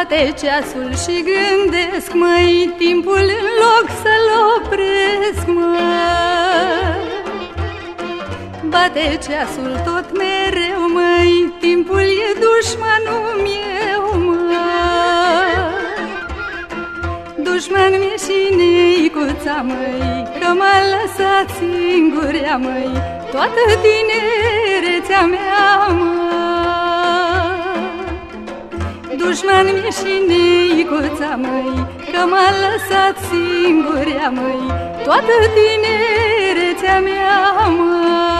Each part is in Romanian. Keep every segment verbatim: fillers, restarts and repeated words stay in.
Bate ceasul și gândesc, măi, timpul în loc să-l opresc, măi. Bate ceasul tot mereu, măi, timpul e dușmanul meu, măi. Dușman mi-e și neicuța, măi, că m-a lăsat singurea, măi, toată tinerețea mea, măi. Dușman mi-e și neicuța, măi, că m-a lăsat singurea, măi, toată tinerețea mea, măi.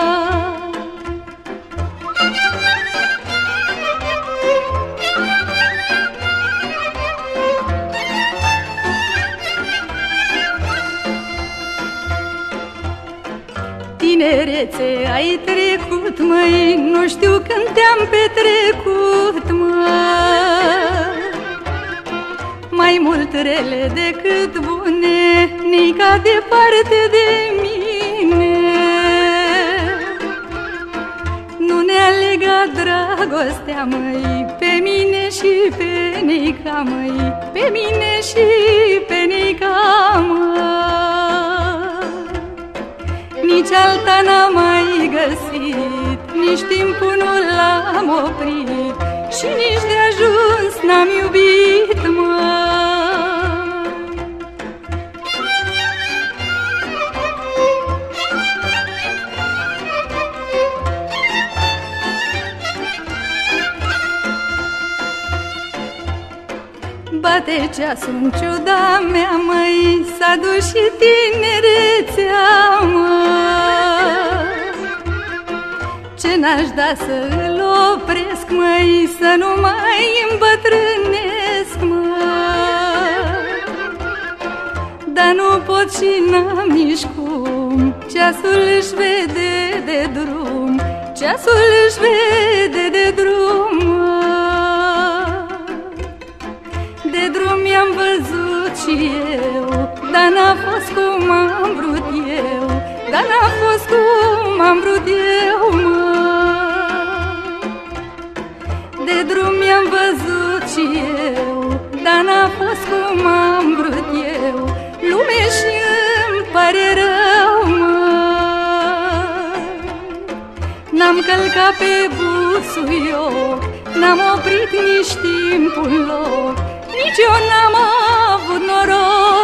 Tinerețe ai trecut, măi, nu știu când te-am petrecut, măi. Mai mult rele decât bune, nica departe de mine. Nu ne-a legat dragostea, măi, pe mine și pe nica, măi, pe mine și pe nica, măi. Nici alta n-am mai găsit, nici timpul nu l-am oprit și nici de ajuns n-am iubit, măi. Bate ceasul în ciuda mea, măi, s-a dus și tinerețea, măi. Ce n-aș da să-l opresc, măi, să nu mai îmbătrânesc, măi. Dar nu pot și n-am nici cum, ceasul își vede de drum, ceasul își vede de drum, măi. De drum i-am văzut și eu, dar n-a fost cum am vrut eu, dar n-a fost cum am vrut eu, măi. De drum i-am văzut și eu, dar n-a fost cum am vrut eu, lume și îmi pare rău, măi. N-am călcat pe busuioc, n-am oprit nici timpul în loc, nici eu n-am avut noroc.